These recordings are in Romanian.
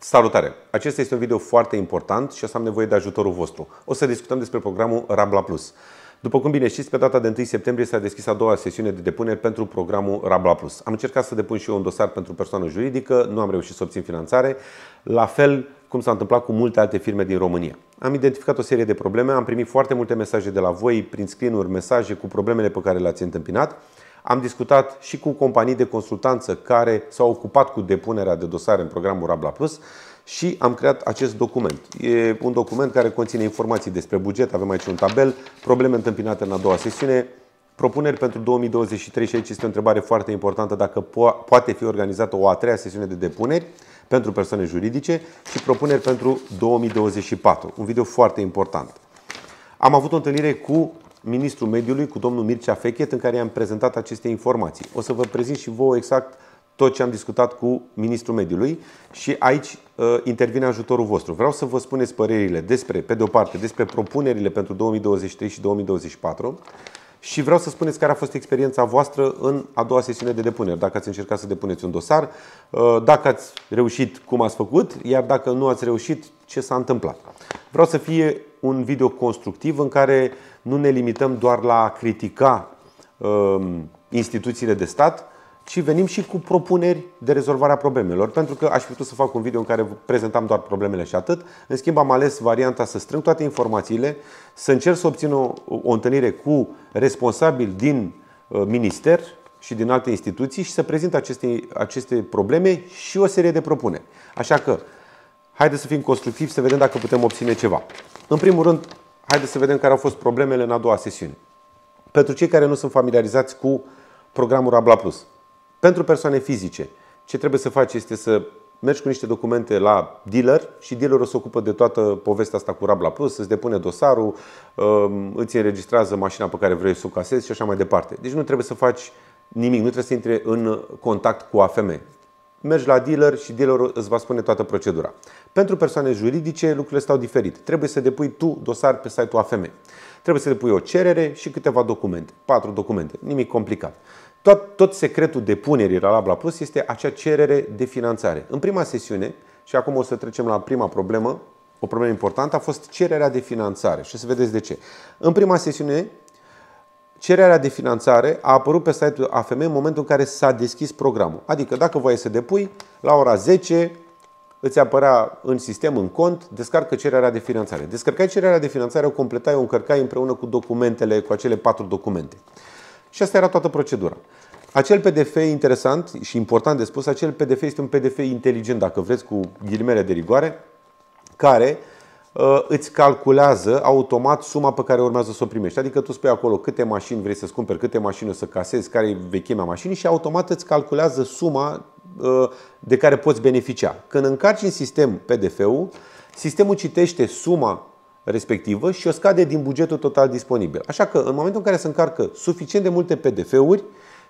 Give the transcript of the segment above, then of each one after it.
Salutare! Acesta este un video foarte important și o să am nevoie de ajutorul vostru. O să discutăm despre programul Rabla Plus. După cum bine știți, pe data de 1 septembrie s-a deschis a doua sesiune de depuneri pentru programul Rabla Plus. Am încercat să depun și eu un dosar pentru persoană juridică, nu am reușit să obțin finanțare, la fel cum s-a întâmplat cu multe alte firme din România. Am identificat o serie de probleme, am primit foarte multe mesaje de la voi, prin screen-uri, mesaje cu problemele pe care le-ați întâmpinat. Am discutat și cu companii de consultanță care s-au ocupat cu depunerea de dosare în programul Rabla Plus și am creat acest document. E un document care conține informații despre buget, avem aici un tabel, probleme întâmpinate în a doua sesiune, propuneri pentru 2023 și aici este o întrebare foarte importantă dacă poate fi organizată o a treia sesiune de depuneri pentru persoane juridice și propuneri pentru 2024. Un video foarte important. Am avut o întâlnire cu Ministrul Mediului, cu domnul Mircea Fechet, în care i-am prezentat aceste informații. O să vă prezint și vouă exact tot ce am discutat cu Ministrul Mediului și aici intervine ajutorul vostru. Vreau să vă spuneți părerile despre, pe de o parte, despre propunerile pentru 2023 și 2024 și vreau să spuneți care a fost experiența voastră în a doua sesiune de depuneri. Dacă ați încercat să depuneți un dosar, dacă ați reușit, cum ați făcut, iar dacă nu ați reușit, ce s-a întâmplat. Vreau să fie un video constructiv în care nu ne limităm doar la a critica instituțiile de stat, ci venim și cu propuneri de rezolvare a problemelor. Pentru că aș fi putut să fac un video în care prezentam doar problemele și atât. În schimb, am ales varianta să strâng toate informațiile, să încerc să obțin o întâlnire cu responsabili din minister și din alte instituții și să prezint aceste probleme și o serie de propuneri. Așa că, haideți să fim constructivi, să vedem dacă putem obține ceva. În primul rând, haideți să vedem care au fost problemele în a doua sesiune. Pentru cei care nu sunt familiarizați cu programul Rabla Plus. Pentru persoane fizice, ce trebuie să faci este să mergi cu niște documente la dealer și dealerul se ocupă de toată povestea asta cu Rabla Plus, îți depune dosarul, îți înregistrează mașina pe care vrei să o casezi și așa mai departe. Deci nu trebuie să faci nimic, nu trebuie să intri în contact cu AFM. Mergi la dealer și dealerul îți va spune toată procedura. Pentru persoane juridice lucrurile stau diferit. Trebuie să depui tu dosar pe site-ul AFM. Trebuie să depui o cerere și câteva documente. 4 documente. Nimic complicat. Tot secretul depunerii la Rabla Plus este acea cerere de finanțare. În prima sesiune, și acum o să trecem la prima problemă, o problemă importantă, a fost cererea de finanțare. Și o să vedeți de ce. În prima sesiune, cererea de finanțare a apărut pe site-ul AFM în momentul în care s-a deschis programul. Adică dacă voiai să depui, la ora 10 îți apărea în sistem, în cont, descarcă cererea de finanțare. Descărcai cererea de finanțare, o completai, o încărcai împreună cu documentele, cu acele 4 documente. Și asta era toată procedura. Acel PDF interesant și important de spus, acel PDF este un PDF inteligent, dacă vreți, cu ghilimele de rigoare, care îți calculează automat suma pe care urmează să o primești. Adică tu spui acolo câte mașini vrei să-ți cumperi, câte mașini o să casezi, care e vechimea mașinii și automat îți calculează suma de care poți beneficia. Când încarci în sistem PDF-ul, sistemul citește suma respectivă și o scade din bugetul total disponibil. Așa că în momentul în care se încarcă suficient de multe PDF-uri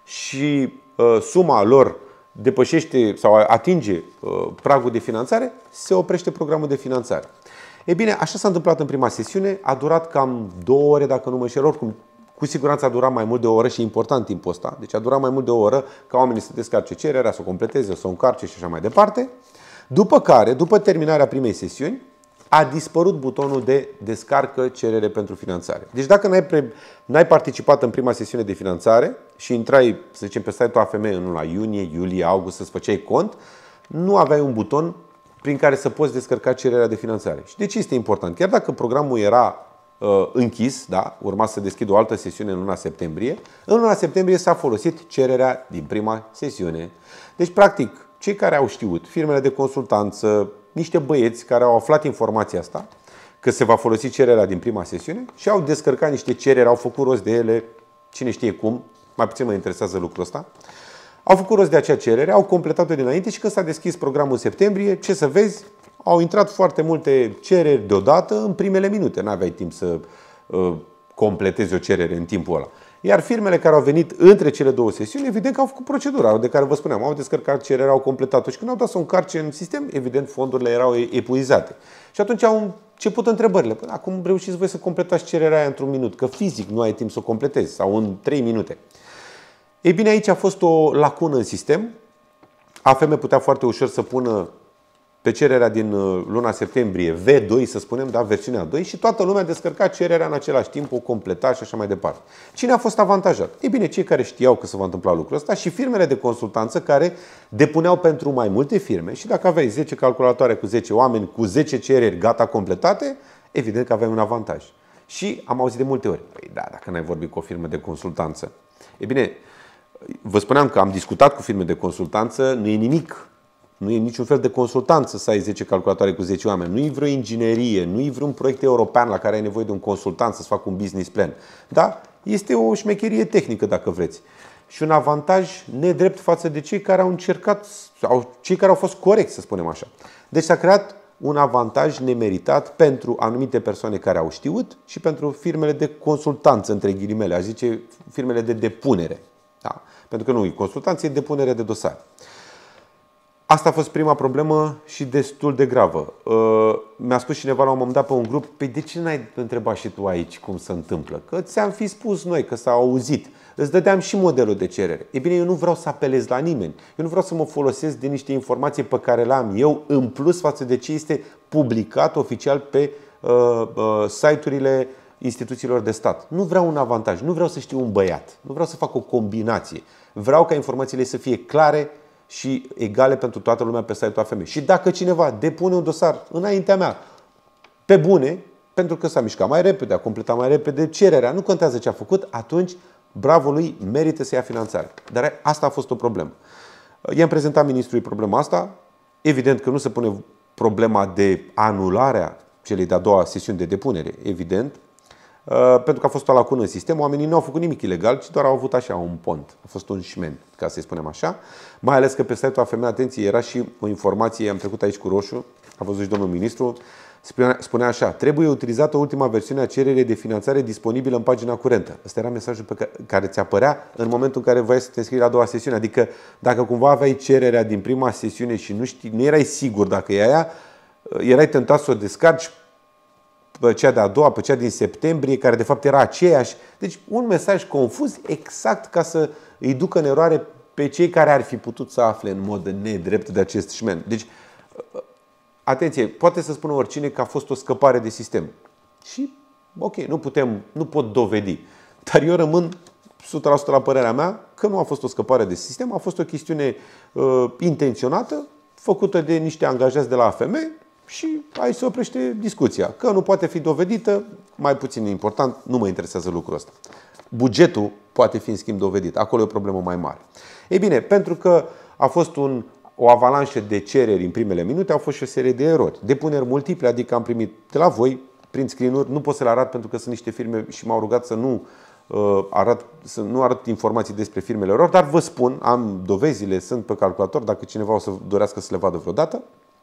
și suma lor depășește sau atinge pragul de finanțare, se oprește programul de finanțare. Ei bine, așa s-a întâmplat în prima sesiune, a durat cam 2 ore, dacă nu mă înșel, oricum cu siguranță a durat mai mult de o oră și e important timpul ăsta. Deci a durat mai mult de o oră ca oamenii să descarce cererea, să o completeze, să o încarce și așa mai departe. După care, după terminarea primei sesiuni, a dispărut butonul de descarcă cerere pentru finanțare. Deci dacă n-ai participat în prima sesiune de finanțare și intrai, să zicem, pe site-ul AFM în luna iunie, iulie, august, să-ți făceai cont, nu aveai un buton prin care să poți descărca cererea de finanțare. Și de ce este important? Chiar dacă programul era închis, da, urma să deschidă o altă sesiune în luna septembrie, în luna septembrie s-a folosit cererea din prima sesiune. Deci, practic, cei care au știut, firmele de consultanță, niște băieți care au aflat informația asta, că se va folosi cererea din prima sesiune și au descărcat niște cereri, au făcut rost de ele, cine știe cum, mai puțin mă interesează lucrul ăsta, au făcut rost de acea cerere, au completat-o dinainte și când s-a deschis programul în septembrie, ce să vezi, au intrat foarte multe cereri deodată în primele minute. N-aveai timp să completezi o cerere în timpul ăla. Iar firmele care au venit între cele două sesiuni, evident că au făcut procedura de care vă spuneam. Au descărcat cererea, au completat-o și când au dat să o încarce în sistem, evident fondurile erau epuizate. Și atunci au început întrebările. Păi, acum reușiți voi să completați cererea aia într-un minut, că fizic nu ai timp să o completezi sau în 3 minute. Ei bine, aici a fost o lacună în sistem. AFM putea foarte ușor să pună pe cererea din luna septembrie V2, să spunem, da, versiunea 2, și toată lumea descărca cererea în același timp, o completa și așa mai departe. Cine a fost avantajat? Ei bine, cei care știau că se va întâmpla lucrul ăsta și firmele de consultanță care depuneau pentru mai multe firme și dacă aveai 10 calculatoare cu 10 oameni, cu 10 cereri gata completate, evident că aveai un avantaj. Și am auzit de multe ori, păi da, dacă n-ai vorbit cu o firmă de consultanță. E bine, vă spuneam că am discutat cu firme de consultanță, nu e nimic. Nu e niciun fel de consultanță să ai 10 calculatoare cu 10 oameni. Nu e vreo inginerie, nu e vreun proiect european la care ai nevoie de un consultant să-ți facă un business plan. Da? Este o șmecherie tehnică, dacă vreți. Și un avantaj nedrept față de cei care au încercat, sau cei care au fost corecți, să spunem așa. Deci s-a creat un avantaj nemeritat pentru anumite persoane care au știut și pentru firmele de consultanță, între ghilimele, aș zice firmele de depunere. Da? Pentru că nu e consultanță, e depunere de dosare. Asta a fost prima problemă și destul de gravă. Mi-a spus cineva la un moment dat pe un grup, păi de ce n-ai întrebat și tu aici cum se întâmplă? Că ți-am fi spus noi, că s-a auzit. Îți dădeam și modelul de cerere. E bine, eu nu vreau să apelez la nimeni. Eu nu vreau să mă folosesc de niște informații pe care le am eu, în plus față de ce este publicat oficial pe site-urile instituțiilor de stat. Nu vreau un avantaj, nu vreau să știu un băiat, nu vreau să fac o combinație. Vreau ca informațiile să fie clare și egale pentru toată lumea pe site-ul AFM. Și dacă cineva depune un dosar înaintea mea, pe bune, pentru că s-a mișcat mai repede, a completat mai repede cererea, nu contează ce a făcut, atunci bravo lui, merită să ia finanțare. Dar asta a fost o problemă. I-am prezentat ministrului problema asta. Evident că nu se pune problema de anularea celei de-a doua sesiuni de depunere, evident, pentru că a fost o lacună în sistem. Oamenii nu au făcut nimic ilegal, ci doar au avut așa un pont. A fost un șmen, ca să-i spunem așa. Mai ales că pe site-ul AFM, atenție, era și o informație, am trecut aici cu roșu, a văzut și domnul ministru, spunea așa: trebuie utilizată ultima versiune a cererii de finanțare disponibilă în pagina curentă. Ăsta era mesajul pe care ți apărea în momentul în care voiai să te înscrii la a doua sesiune. Adică dacă cumva aveai cererea din prima sesiune și nu erai sigur dacă e aia, erai tentat să o descarci pe cea de-a doua, pe cea din septembrie, care de fapt era aceeași. Deci un mesaj confuz, exact ca să îi ducă în eroare pe cei care ar fi putut să afle în mod nedrept de acest șmen. Deci, atenție, poate să spună oricine că a fost o scăpare de sistem. Și, ok, nu pot dovedi. Dar eu rămân 100% la părerea mea că nu a fost o scăpare de sistem, a fost o chestiune intenționată, făcută de niște angajați de la AFM, și aici se oprește discuția. Că nu poate fi dovedită, mai puțin important, nu mă interesează lucrul ăsta. Bugetul poate fi în schimb dovedit. Acolo e o problemă mai mare. Ei bine, pentru că a fost o avalanșă de cereri în primele minute, au fost și o serie de erori. Depuneri multiple, adică am primit de la voi, prin screen-uri, nu pot să le arăt pentru că sunt niște firme și m-au rugat să nu arăt informații despre firmele lor, dar vă spun, am dovezile, sunt pe calculator, dacă cineva o să dorească să le vadă vreodată.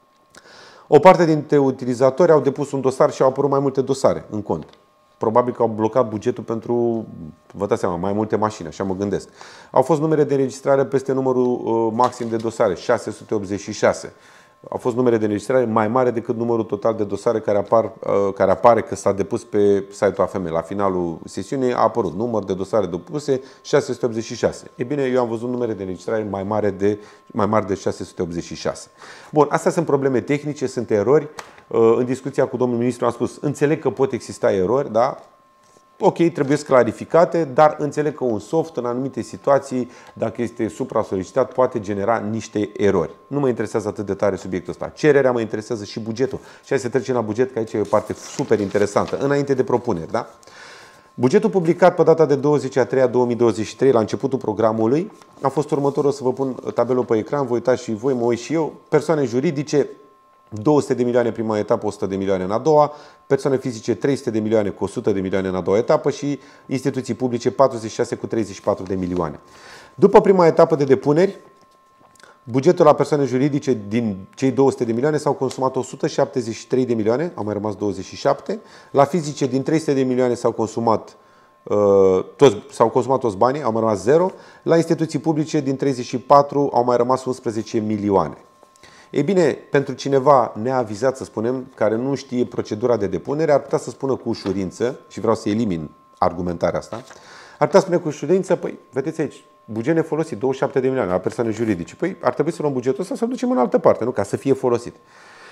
O parte dintre utilizatori au depus un dosar și au apărut mai multe dosare în cont. Probabil că au blocat bugetul pentru, vă dați seama, mai multe mașini, așa mă gândesc. Au fost numere de înregistrare peste numărul maxim de dosare, 686. Au fost numere de înregistrare mai mare decât numărul total de dosare care apare că s-a depus pe site-ul AFM. La finalul sesiunii a apărut număr de dosare depuse 686. E bine, eu am văzut numere de înregistrare mai mari de 686. Bun, astea sunt probleme tehnice, sunt erori. În discuția cu domnul ministru am spus, înțeleg că pot exista erori, da? Ok, trebuie clarificate, dar înțeleg că un soft în anumite situații, dacă este supra-solicitat, poate genera niște erori. Nu mă interesează atât de tare subiectul ăsta. Cererea mă interesează și bugetul. Și hai să trecem la buget, că aici e o parte super interesantă, înainte de propuneri. Da? Bugetul publicat pe data de 20/3/2023, la începutul programului, a fost următorul, o să vă pun tabelul pe ecran, vă uitați și voi, mă uit și eu. Persoane juridice, 200 de milioane prima etapă, 100 de milioane în a doua, persoane fizice 300 de milioane cu 100 de milioane în a doua etapă și instituții publice 46 cu 34 de milioane. După prima etapă de depuneri, bugetul la persoane juridice din cei 200 de milioane s-au consumat 173 de milioane, au mai rămas 27. La fizice din 300 de milioane s-au consumat toți banii, au mai rămas 0. La instituții publice din 34 au mai rămas 11 milioane. Ei bine, pentru cineva neavizat, să spunem, care nu știe procedura de depunere, ar putea să spună cu ușurință, și vreau să elimin argumentarea asta, ar putea spune cu ușurință, păi, vedeți aici, buget nefolosit, 27 de milioane la persoane juridice. Păi, ar trebui să luăm bugetul ăsta să-l ducem în altă parte, nu? Ca să fie folosit.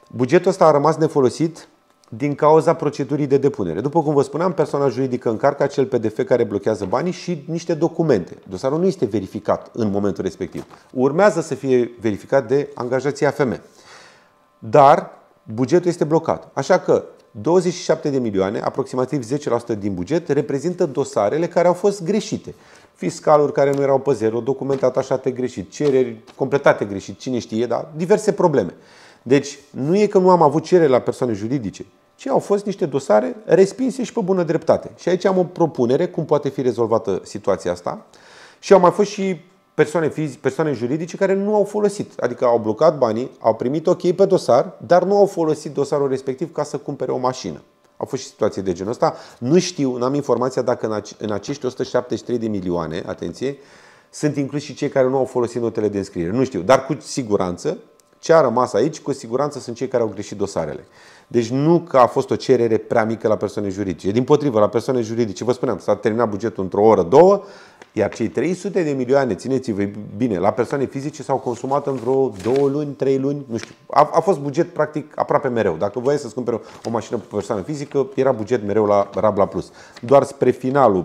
Bugetul ăsta a rămas nefolosit din cauza procedurii de depunere. După cum vă spuneam, persoana juridică încarcă acel PDF care blochează banii și niște documente. Dosarul nu este verificat în momentul respectiv. Urmează să fie verificat de angajații AFM. Dar bugetul este blocat. Așa că 27 de milioane, aproximativ 10% din buget, reprezintă dosarele care au fost greșite. Fiscaluri care nu erau pe zero, documente atașate greșit, cereri completate greșit, cine știe, dar diverse probleme. Deci nu e că nu am avut cerere la persoane juridice, ci au fost niște dosare respinse și pe bună dreptate. Și aici am o propunere cum poate fi rezolvată situația asta. Și au mai fost și persoane juridice care nu au folosit, adică au blocat banii, au primit ok pe dosar, dar nu au folosit dosarul respectiv ca să cumpere o mașină. Au fost și situații de genul ăsta. Nu știu, n-am informația dacă în acești 173 de milioane, atenție, sunt inclus și cei care nu au folosit notele de înscriere. Nu știu, dar cu siguranță ce a rămas aici, cu siguranță sunt cei care au greșit dosarele. Deci nu că a fost o cerere prea mică la persoane juridice. Dimpotrivă, la persoane juridice, vă spuneam, s-a terminat bugetul într-o oră, două, iar cei 300 de milioane, țineți-vă bine, la persoane fizice s-au consumat în vreo 2 luni, 3 luni, nu știu. A fost buget practic aproape mereu. Dacă voiai să-ți cumperi o mașină pe persoană fizică, era buget mereu la Rabla Plus. Doar spre finalul,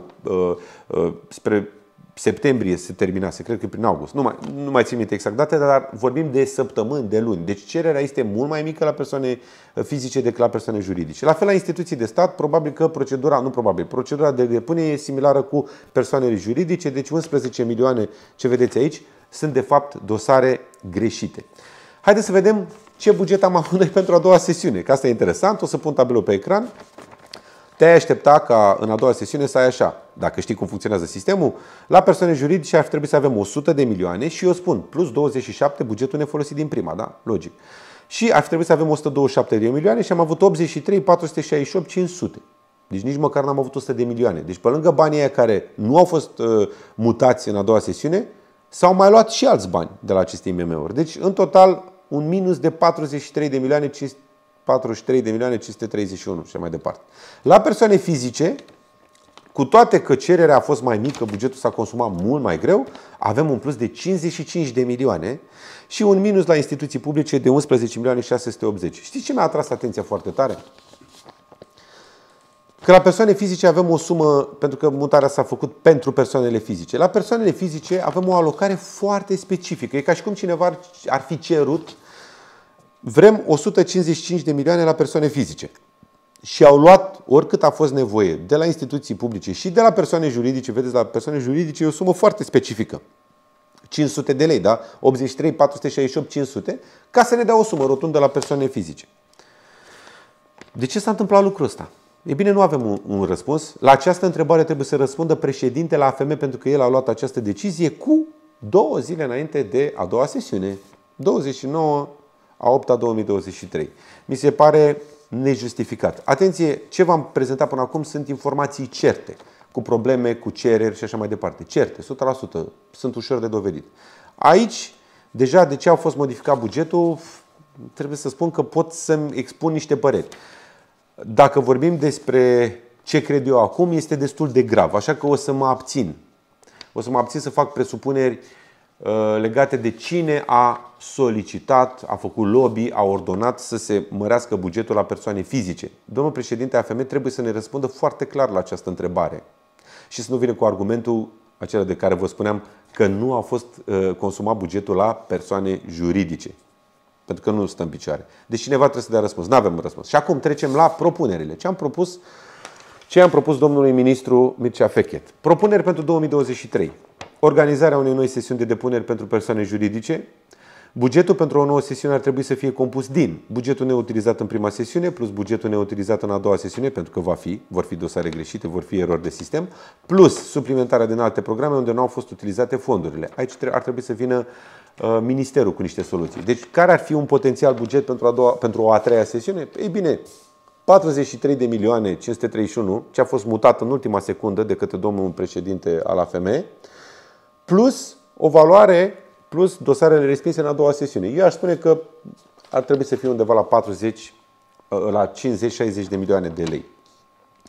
spre septembrie se terminase, cred că prin august. Nu mai țin minte exact date, dar vorbim de săptămâni, de luni. Deci cererea este mult mai mică la persoane fizice decât la persoane juridice. La fel la instituții de stat, probabil că procedura de depunere e similară cu persoanele juridice, deci 11 milioane ce vedeți aici sunt de fapt dosare greșite. Haideți să vedem ce buget am avut noi pentru a doua sesiune, că asta e interesant, o să pun tabelul pe ecran. Te-ai aștepta ca în a doua sesiune să ai așa, dacă știi cum funcționează sistemul, la persoane juridice ar trebui să avem 100 de milioane și eu spun plus 27 bugetul nefolosit din prima, da? Logic. Și ar trebui să avem 127 de milioane și am avut 83, 468, 500. Deci nici măcar n-am avut 100 de milioane. Deci pe lângă banii aia care nu au fost mutați în a doua sesiune, s-au mai luat și alți bani de la aceste IMM-uri. Deci în total un minus de 43 de milioane 43 de milioane 531 și mai departe. La persoane fizice, cu toate că cererea a fost mai mică, bugetul s-a consumat mult mai greu, avem un plus de 55 de milioane și un minus la instituții publice de 11 milioane 680. Știți ce mi-a atras atenția foarte tare? Că la persoane fizice avem o sumă, pentru că mutarea s-a făcut pentru persoanele fizice. La persoanele fizice avem o alocare foarte specifică. E ca și cum cineva ar fi cerut: vrem 155 de milioane la persoane fizice. Și au luat oricât a fost nevoie de la instituții publice și de la persoane juridice. Vedeți, la persoane juridice e o sumă foarte specifică. 500 de lei, da? 83, 468, 500, ca să ne dea o sumă rotundă la persoane fizice. De ce s-a întâmplat lucrul ăsta? E bine, nu avem un răspuns. La această întrebare trebuie să răspundă președintele AFM, pentru că el a luat această decizie cu 2 zile înainte de a doua sesiune, 29/8/2023. Mi se pare nejustificat. Atenție, ce v-am prezentat până acum sunt informații certe, cu probleme, cu cereri și așa mai departe. Certe, 100%, sunt ușor de dovedit. Aici, deja de ce a fost modificat bugetul, trebuie să spun că pot să-mi expun niște păreri. Dacă vorbim despre ce cred eu acum, este destul de grav, așa că o să mă abțin. O să mă abțin să fac presupuneri legate de cine a solicitat, a făcut lobby, a ordonat să se mărească bugetul la persoane fizice. Domnul președinte AFM trebuie să ne răspundă foarte clar la această întrebare și să nu vină cu argumentul acela de care vă spuneam, că nu a fost consumat bugetul la persoane juridice. Pentru că nu stă în picioare. Deci cineva trebuie să dea răspuns. Nu avem răspuns. Și acum trecem la propunerile. Ce am propus domnului ministru Mircea Fechet? Propuneri pentru 2023. Organizarea unei noi sesiuni de depuneri pentru persoane juridice. Bugetul pentru o nouă sesiune ar trebui să fie compus din bugetul neutilizat în prima sesiune plus bugetul neutilizat în a doua sesiune, pentru că vor fi dosare greșite, vor fi erori de sistem, plus suplimentarea din alte programe unde nu au fost utilizate fondurile. Aici ar trebui să vină ministerul cu niște soluții. Deci, care ar fi un potențial buget pentru o a treia sesiune? Ei bine, 43 de milioane 531, ce a fost mutat în ultima secundă de către domnul președinte al AFM, plus o valoare, plus dosarele respinse în a doua sesiune. Eu aș spune că ar trebui să fie undeva la 50-60 de milioane de lei.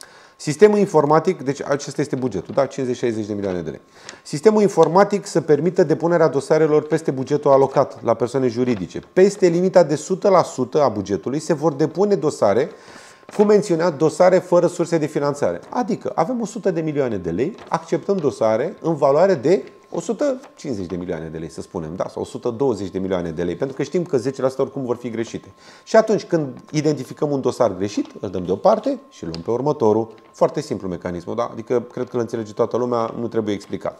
Sistemul informatic, deci acesta este bugetul, da? 50-60 de milioane de lei. Sistemul informatic să permită depunerea dosarelor peste bugetul alocat la persoane juridice. Peste limita de 100% a bugetului se vor depune dosare cu menționat dosare fără surse de finanțare. Adică avem 100 de milioane de lei, acceptăm dosare în valoare de 150 de milioane de lei, să spunem, da? Sau 120 de milioane de lei, pentru că știm că 10% oricum vor fi greșite. Și atunci când identificăm un dosar greșit, îl dăm deoparte și îl luăm pe următorul. Foarte simplu mecanismul, da? Adică cred că îl înțelege toată lumea, nu trebuie explicat.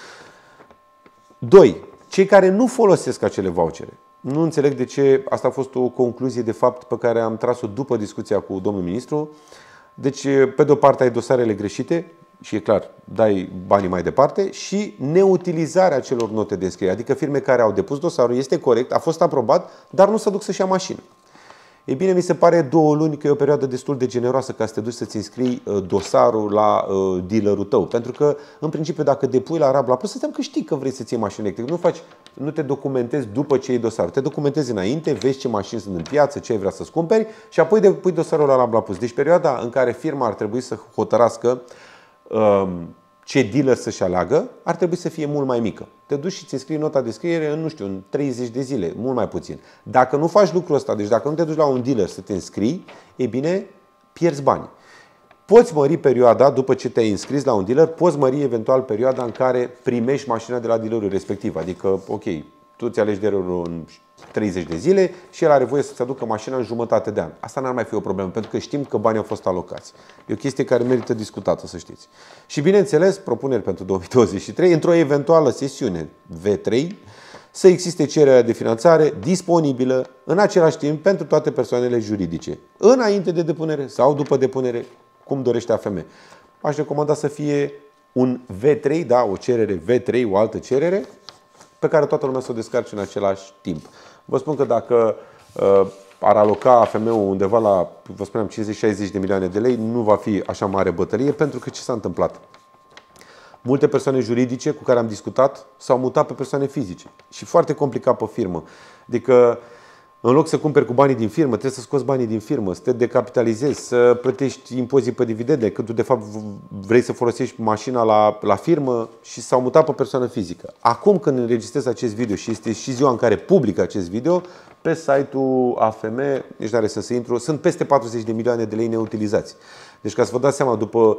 2. Cei care nu folosesc acele vouchere. Nu înțeleg de ce, asta a fost o concluzie de fapt pe care am tras-o după discuția cu domnul ministru. Deci, pe de o parte ai dosarele greșite și e clar, dai banii mai departe, și neutilizarea celor note de înscriere. Adică firme care au depus dosarul, este corect, a fost aprobat, dar nu se duc să-și ia mașină. Ei bine, mi se pare 2 luni că e o perioadă destul de generoasă ca să te duci să-ți înscrii dosarul la dealerul tău. Pentru că, în principiu, dacă depui la Rabla Plus, înseamnă că știi că vrei să-ți iei mașină electrică. Nu te documentezi după ce iei dosarul. Te documentezi înainte, vezi ce mașini sunt în piață, ce ai vrea să-ți cumperi și apoi depui dosarul la Rabla Plus. Deci perioada în care firma ar trebui să hotărască ce dealer să-și aleagă, ar trebui să fie mult mai mică. Te duci și ți scrii nota de scriere în, nu știu, în 30 de zile, mult mai puțin. Dacă nu faci lucrul ăsta, deci dacă nu te duci la un dealer să te înscrii, e bine, pierzi bani. Poți mări perioada, după ce te-ai înscris la un dealer, poți mări eventual perioada în care primești mașina de la dealerul respectiv. Adică, ok, tu ți alegi dealerul în 30 de zile și el are voie să-ți aducă mașina în jumătate de an. Asta n-ar mai fi o problemă, pentru că știm că banii au fost alocați. E o chestie care merită discutată, să știți. Și bineînțeles, propuneri pentru 2023, într-o eventuală sesiune V3, să existe cererea de finanțare disponibilă în același timp pentru toate persoanele juridice, înainte de depunere sau după depunere, cum dorește AFM. Aș recomanda să fie un V3, da, o cerere V3, o altă cerere, pe care toată lumea să o descarce în același timp. Vă spun că dacă ar aloca AFM-ul undeva la, vă spuneam, 50-60 de milioane de lei, nu va fi așa mare bătălie, pentru că ce s-a întâmplat? Multe persoane juridice cu care am discutat s-au mutat pe persoane fizice și foarte complicat pe firmă. Adică, în loc să cumperi cu banii din firmă, trebuie să scoți banii din firmă, să te decapitalizezi, să plătești impozit pe dividende, când tu de fapt vrei să folosești mașina la firmă și s-au mutat pe persoană fizică. Acum când înregistrez acest video și este și ziua în care public acest video, pe site-ul AFM, nici n-are să se intru, sunt peste 40 de milioane de lei neutilizați. Deci ca să vă dați seama, după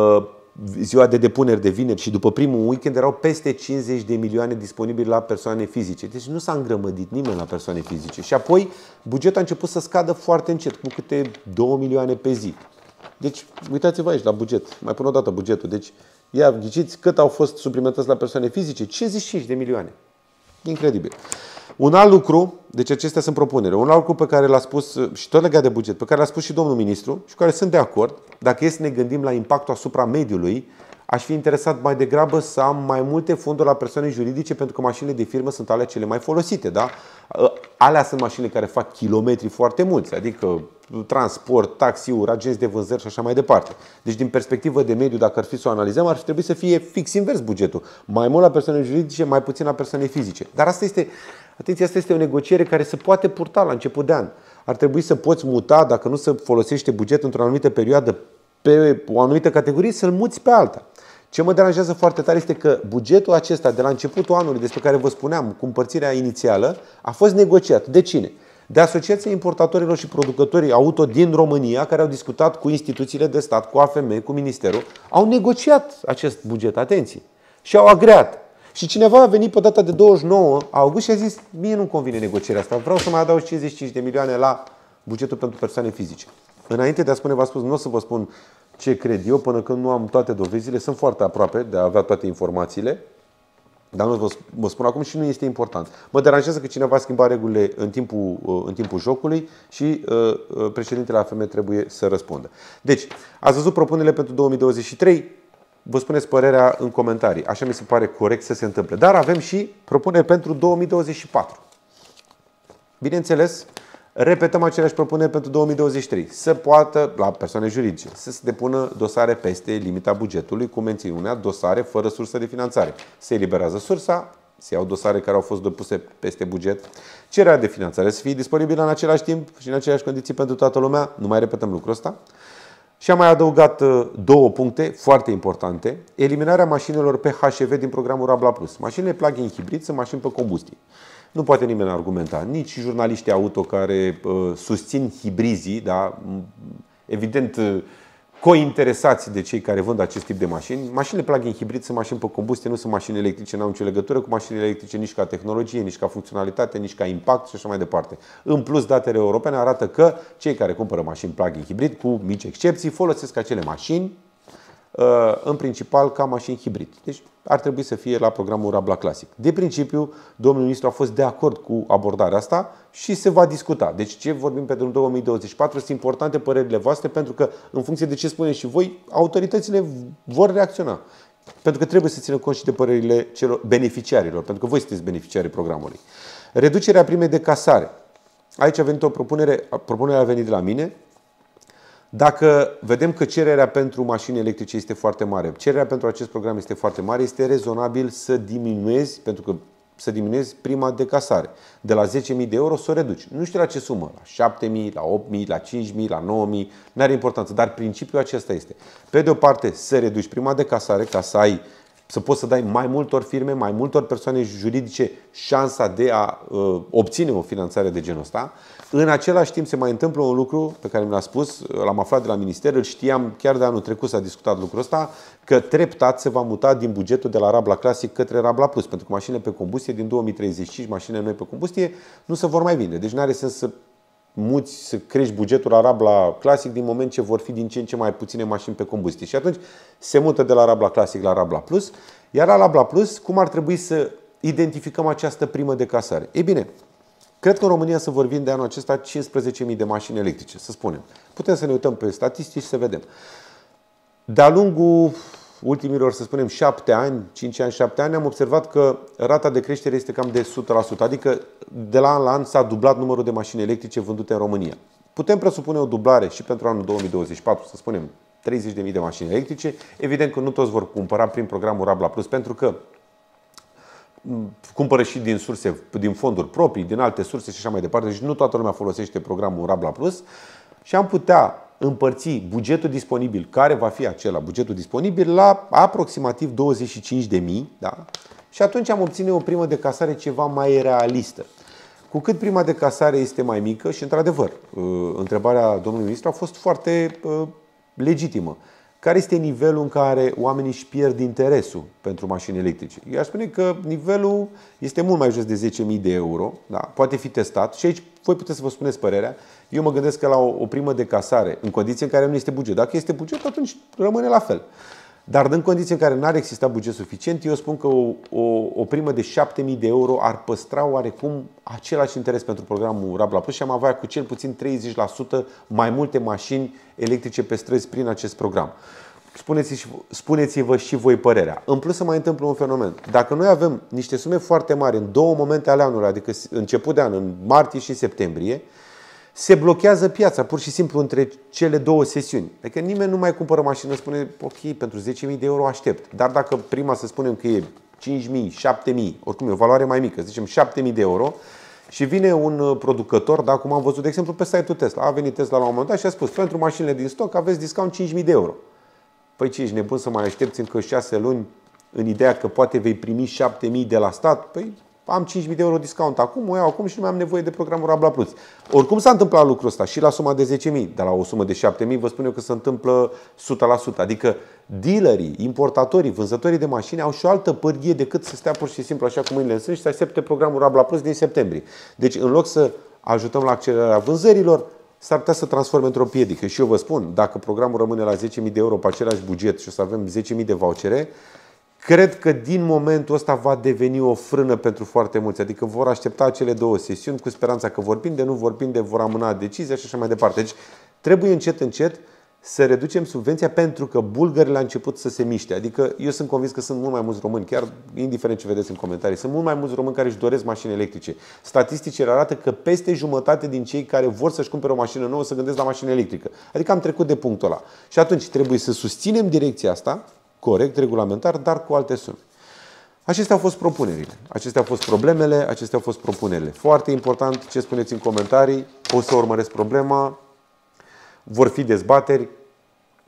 ziua de depuneri de vineri și după primul weekend erau peste 50 de milioane disponibili la persoane fizice. Deci nu s-a îngrămădit nimeni la persoane fizice. Și apoi bugetul a început să scadă foarte încet, cu câte 2 milioane pe zi. Deci uitați-vă aici la buget. Mai pun o dată bugetul. Deci ia ghiciți cât au fost suplimentați la persoane fizice? 55 de milioane. Incredibil. Un alt lucru, deci acestea sunt propunere, un alt lucru pe care l-a spus, și tot legat de buget, pe care l-a spus și domnul ministru și cu care sunt de acord, dacă e să ne gândim la impactul asupra mediului, aș fi interesat mai degrabă să am mai multe fonduri la persoane juridice, pentru că mașinile de firmă sunt alea cele mai folosite, da? Alea sunt mașinile care fac kilometri foarte mulți, adică transport, taxiuri, agenți de vânzări și așa mai departe. Deci din perspectivă de mediu, dacă ar fi să o analizăm, ar trebui să fie fix invers bugetul. Mai mult la persoane juridice, mai puțin la persoane fizice. Dar asta este, atenție, asta este o negociere care se poate purta la început de an. Ar trebui să poți muta, dacă nu se folosește buget într-o anumită perioadă pe o anumită categorie, să-l muți pe alta. Ce mă deranjează foarte tare este că bugetul acesta de la începutul anului, despre care vă spuneam, cu împărțirea inițială, a fost negociat. De cine? De Asociația Importatorilor și Producătorii Auto din România, care au discutat cu instituțiile de stat, cu AFM, cu Ministerul, au negociat acest buget, atenție, și au agreat. Și cineva a venit pe data de 29 august și a zis: mie nu-mi convine negocierea asta, vreau să mai adaug 55 de milioane la bugetul pentru persoane fizice. Înainte de a spune, v-am spus, nu o să vă spun ce cred eu până când nu am toate dovezile, sunt foarte aproape de a avea toate informațiile, dar nu vă spun acum și nu este important. Mă deranjează că cineva a schimbat regulile în timpul jocului și președintele AFM trebuie să răspundă. Deci, ați văzut propunerile pentru 2023? Vă spuneți părerea în comentarii. Așa mi se pare corect să se întâmple. Dar avem și propuneri pentru 2024. Bineînțeles, repetăm aceleași propuneri pentru 2023. Să poată, la persoane juridice, să se depună dosare peste limita bugetului cu mențiunea dosare fără sursă de finanțare. Se eliberează sursa, se iau dosare care au fost depuse peste buget. Cererea de finanțare să fie disponibilă în același timp și în aceleași condiții pentru toată lumea. Nu mai repetăm lucrul ăsta. Și am mai adăugat două puncte foarte importante. Eliminarea mașinilor PHEV din programul Rabla Plus. Mașinile plug-in hibrid sunt mașini pe combustie. Nu poate nimeni argumenta, nici jurnaliștii auto care susțin hibrizii, da? Evident cointeresați de cei care vând acest tip de mașini. Mașinile plug-in hibrid sunt mașini pe combustie, nu sunt mașini electrice, nu au nicio legătură cu mașinile electrice nici ca tehnologie, nici ca funcționalitate, nici ca impact și așa mai departe. În plus, datele europene arată că cei care cumpără mașini plug-in hibrid, cu mici excepții, folosesc acele mașini în principal ca mașini hibrid. Deci ar trebui să fie la programul Rabla Classic. De principiu, domnul ministru a fost de acord cu abordarea asta și se va discuta. Deci ce vorbim pentru 2024 sunt importante părerile voastre, pentru că în funcție de ce spuneți și voi, autoritățile vor reacționa. Pentru că trebuie să țină cont și de părerile beneficiarilor, pentru că voi sunteți beneficiarii programului. Reducerea primei de casare. Aici a venit o propunere, propunerea a venit de la mine. Dacă vedem că cererea pentru mașini electrice este foarte mare, cererea pentru acest program este foarte mare, este rezonabil să diminuezi, pentru că să diminuezi prima de casare. De la 10.000 de euro să o reduci. Nu știu la ce sumă, la 7.000, la 8.000, la 5.000, la 9.000, nu are importanță, dar principiul acesta este. Pe de o parte să reduci prima de casare ca să poți să dai mai multor firme, mai multor persoane juridice șansa de a obține o finanțare de genul ăsta. În același timp se mai întâmplă un lucru pe care mi l-a spus, l-am aflat de la minister, îl știam chiar de anul trecut, s-a discutat lucrul ăsta, că treptat se va muta din bugetul de la Rabla Classic către Rabla Plus, pentru că mașinile pe combustie din 2035, mașinile noi pe combustie, nu se vor mai vinde. Deci nu are sens să muți, să crești bugetul la Rabla Classic din moment ce vor fi din ce în ce mai puține mașini pe combustie. Și atunci se mută de la Rabla Classic la Rabla Plus. Iar la Rabla Plus, cum ar trebui să identificăm această primă de casare? Ei bine, cred că în România se vor vinde anul acesta 15.000 de mașini electrice, să spunem. Putem să ne uităm pe statistici să vedem. De-a lungul ultimilor, să spunem, 7 ani, 5 ani, 7 ani, am observat că rata de creștere este cam de 100%, adică de la an la an s-a dublat numărul de mașini electrice vândute în România. Putem presupune o dublare și pentru anul 2024, să spunem, 30.000 de mașini electrice. Evident că nu toți vor cumpăra prin programul Rabla Plus, pentru că cumpără și din surse, din fonduri proprii, din alte surse și așa mai departe. Deci nu toată lumea folosește programul Rabla Plus și am putea împărți bugetul disponibil, care va fi acela, bugetul disponibil, la aproximativ 25.000, da? Și atunci am obține o primă de casare ceva mai realistă. Cu cât prima de casare este mai mică, și într-adevăr, întrebarea domnului ministru a fost foarte legitimă. Care este nivelul în care oamenii își pierd interesul pentru mașini electrice? Eu aș spune că nivelul este mult mai jos de 10.000 de euro, da? Poate fi testat și aici voi puteți să vă spuneți părerea. Eu mă gândesc că la o primă de casare, în condiții în care nu este buget. Dacă este buget, atunci rămâne la fel. Dar în condiții în care n-ar exista buget suficient, eu spun că o primă de 7.000 de euro ar păstra oarecum același interes pentru programul Rabla Plus și am avea cu cel puțin 30% mai multe mașini electrice pe străzi prin acest program. Spuneți-vă și voi părerea. În plus, se mai întâmplă un fenomen. Dacă noi avem niște sume foarte mari în două momente ale anului, adică început de an, în martie și septembrie, se blochează piața, pur și simplu, între cele două sesiuni. Adică nimeni nu mai cumpără mașină, spune, ok, pentru 10.000 de euro aștept. Dar dacă prima, să spunem că e 5.000, 7.000, oricum e o valoare mai mică, zicem 7.000 de euro, și vine un producător, da, cum am văzut, de exemplu, pe site-ul Tesla. A venit Tesla la un moment dat și a spus, pentru mașinile din stoc aveți discount 5.000 de euro. Păi ce, ești nebun să mai aștepți încă 6 luni în ideea că poate vei primi 7.000 de la stat? Păi am 5.000 de euro discount acum, o iau acum și nu mai am nevoie de programul Rabla Plus. Oricum s-a întâmplat lucrul ăsta și la suma de 10.000, dar la o sumă de 7.000 vă spun eu că se întâmplă 100%. Adică dealerii, importatorii, vânzătorii de mașini au și o altă pârghie decât să stea pur și simplu așa cu mâinile în sân și să aștepte programul Rabla Plus din septembrie. Deci în loc să ajutăm la accelerarea vânzărilor, s-ar putea să transforme într-o piedică. Și eu vă spun, dacă programul rămâne la 10.000 de euro pe același buget și o să avem 10.000 de vouchere, cred că din momentul ăsta va deveni o frână pentru foarte mulți. Adică vor aștepta cele două sesiuni cu speranța că vor prinde, nu vor prinde, vor amâna decizia și așa mai departe. Deci trebuie încet, încet să reducem subvenția pentru că bulgările a început să se miște. Adică eu sunt convins că sunt mult mai mulți români, chiar indiferent ce vedeți în comentarii, sunt mult mai mulți români care își doresc mașini electrice. Statisticile arată că peste jumătate din cei care vor să-și cumpere o mașină nouă se gândesc la mașină electrică. Adică am trecut de punctul ăla. Și atunci trebuie să susținem direcția asta, corect, regulamentar, dar cu alte sume. Acestea au fost propunerile, acestea au fost problemele, acestea au fost propunerile. Foarte important ce spuneți în comentarii, o să urmăresc problema, vor fi dezbateri.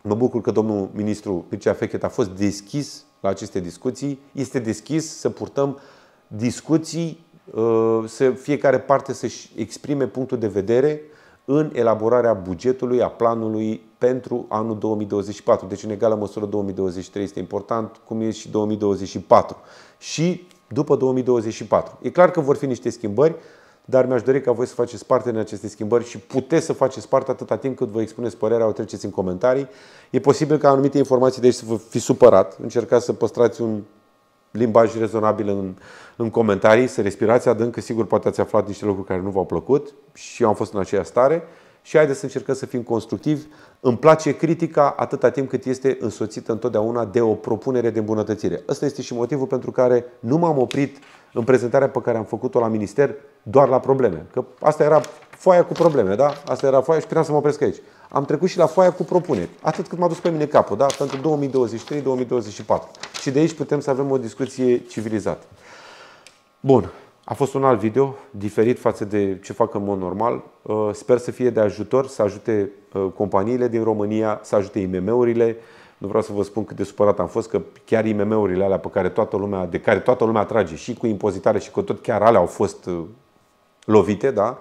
Mă bucur că domnul ministru Mircea Fechet a fost deschis la aceste discuții. Este deschis să purtăm discuții, să fiecare parte să-și exprime punctul de vedere în elaborarea bugetului, a planului pentru anul 2024. Deci, în egală măsură, 2023 este important, cum e și 2024. Și după 2024. E clar că vor fi niște schimbări, dar mi-aș dori ca voi să faceți parte din aceste schimbări și puteți să faceți parte atâta timp cât vă expuneți părerea, o treceți în comentarii. E posibil ca anumite informații de aici să vă fi supărat. Încercați să păstrați un limbaj rezonabil în comentarii, să respirați adânc, că sigur poate ați aflat niște lucruri care nu v-au plăcut și eu am fost în aceeași stare. Și haideți să încercăm să fim constructivi. Îmi place critica atâta timp cât este însoțită întotdeauna de o propunere de îmbunătățire. Ăsta este și motivul pentru care nu m-am oprit în prezentarea pe care am făcut-o la minister doar la probleme. Că asta era foaia cu probleme, da? Asta era foaia și puteam să mă opresc aici. Am trecut și la foaia cu propuneri. Atât cât m-a dus pe mine capul, da? Pentru 2023-2024. Și de aici putem să avem o discuție civilizată. Bun. A fost un alt video, diferit față de ce fac în mod normal. Sper să fie de ajutor, să ajute companiile din România, să ajute IMM-urile. Nu vreau să vă spun cât de supărat am fost, că chiar IMM-urile alea de care toată lumea trage, și cu impozitare și cu tot, chiar alea au fost lovite, da?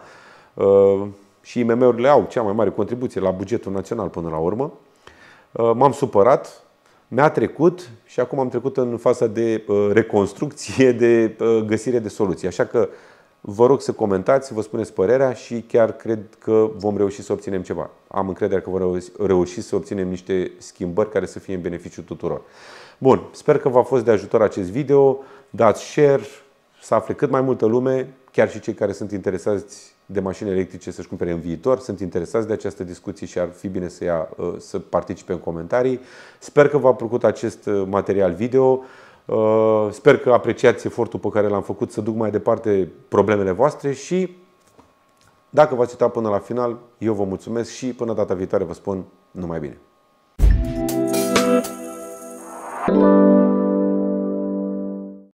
Și IMM-urile au cea mai mare contribuție la bugetul național până la urmă. M-am supărat. Mi-a trecut și acum am trecut în faza de reconstrucție, de găsire de soluții. Așa că vă rog să comentați, să vă spuneți părerea și chiar cred că vom reuși să obținem ceva. Am încredere că vom reuși să obținem niște schimbări care să fie în beneficiul tuturor. Bun, sper că v-a fost de ajutor acest video. Dați share, să afle cât mai multă lume, chiar și cei care sunt interesați de mașini electrice să-și cumpere în viitor, sunt interesați de această discuție și ar fi bine să participe în comentarii. Sper că v-a plăcut acest material video. Sper că apreciați efortul pe care l-am făcut să duc mai departe problemele voastre și dacă v-ați uitat până la final, eu vă mulțumesc și până data viitoare vă spun numai bine.